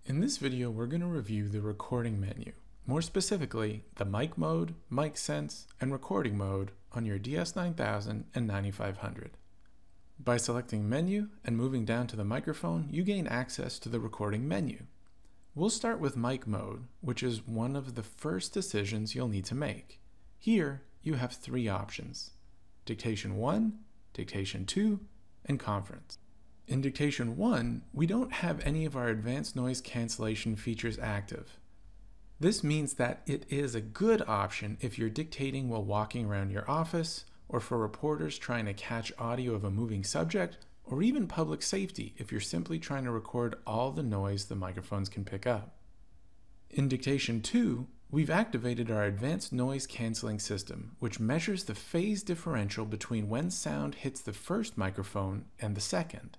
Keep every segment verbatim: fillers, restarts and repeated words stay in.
In this video, we're going to review the recording menu, more specifically the mic mode, mic sense, and recording mode on your D S nine thousand and ninety-five hundred. By selecting Menu and moving down to the microphone, you gain access to the recording menu. We'll start with mic mode, which is one of the first decisions you'll need to make. Here, you have three options: Dictation one, Dictation two, and Conference. In Dictation one, we don't have any of our advanced noise cancellation features active. This means that it is a good option if you're dictating while walking around your office, or for reporters trying to catch audio of a moving subject, or even public safety if you're simply trying to record all the noise the microphones can pick up. In Dictation two, we've activated our advanced noise canceling system, which measures the phase differential between when sound hits the first microphone and the second.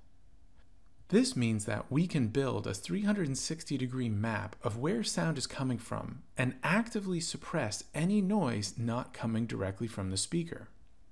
This means that we can build a three hundred sixty degree map of where sound is coming from and actively suppress any noise not coming directly from the speaker.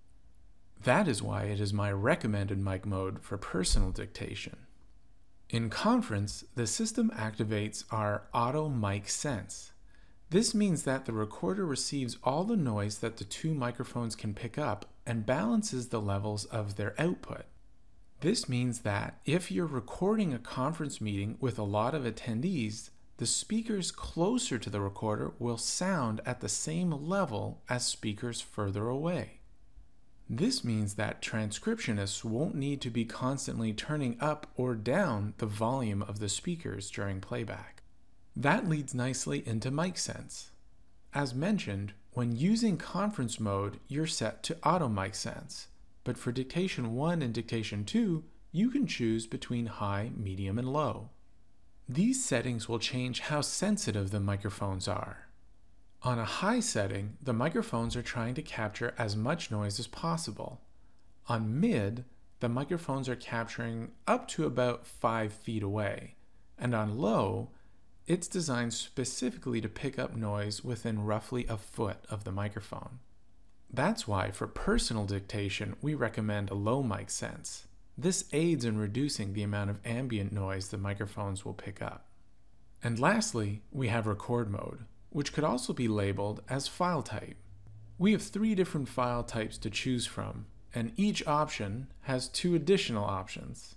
That is why it is my recommended mic mode for personal dictation. In Conference, the system activates our auto mic sense. This means that the recorder receives all the noise that the two microphones can pick up and balances the levels of their output. This means that if you're recording a conference meeting with a lot of attendees, the speakers closer to the recorder will sound at the same level as speakers further away. This means that transcriptionists won't need to be constantly turning up or down the volume of the speakers during playback. That leads nicely into mic sense. As mentioned, when using conference mode, you're set to auto mic sense. But for Dictation one and Dictation two, you can choose between high, medium, and low. These settings will change how sensitive the microphones are. On a high setting, the microphones are trying to capture as much noise as possible. On mid, the microphones are capturing up to about five feet away. And on low, it's designed specifically to pick up noise within roughly a foot of the microphone. That's why for personal dictation, we recommend a low mic sense. This aids in reducing the amount of ambient noise the microphones will pick up. And lastly, we have record mode, which could also be labeled as file type. We have three different file types to choose from, and each option has two additional options.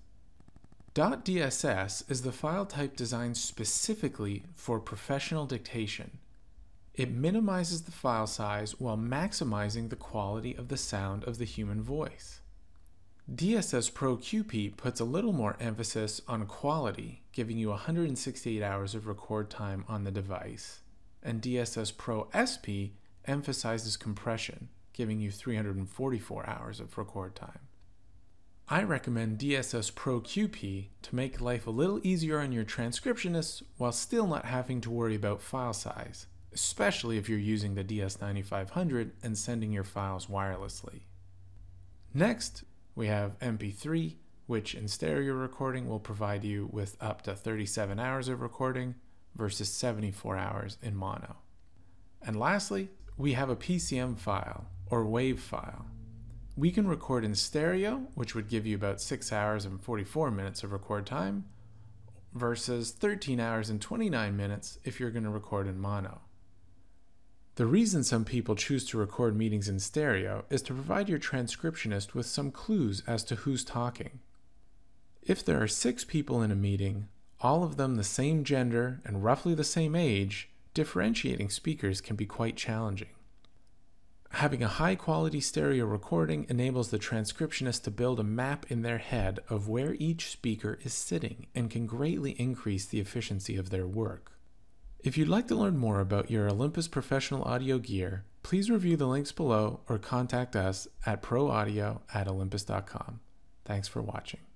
.dss is the file type designed specifically for professional dictation. It minimizes the file size while maximizing the quality of the sound of the human voice. D S S Pro Q P puts a little more emphasis on quality, giving you one hundred sixty-eight hours of record time on the device, and D S S Pro S P emphasizes compression, giving you three hundred forty-four hours of record time. I recommend D S S Pro Q P to make life a little easier on your transcriptionists while still not having to worry about file size, especially if you're using the D S ninety-five hundred and sending your files wirelessly. Next, we have M P three, which in stereo recording will provide you with up to thirty-seven hours of recording versus seventy-four hours in mono. And lastly, we have a P C M file, or WAV file. We can record in stereo, which would give you about six hours and forty-four minutes of record time, versus thirteen hours and twenty-nine minutes if you're going to record in mono. The reason some people choose to record meetings in stereo is to provide your transcriptionist with some clues as to who's talking. If there are six people in a meeting, all of them the same gender and roughly the same age, differentiating speakers can be quite challenging. Having a high-quality stereo recording enables the transcriptionist to build a map in their head of where each speaker is sitting and can greatly increase the efficiency of their work. If you'd like to learn more about your Olympus professional audio gear, please review the links below or contact us at proaudio at olympus dot com. Thanks for watching.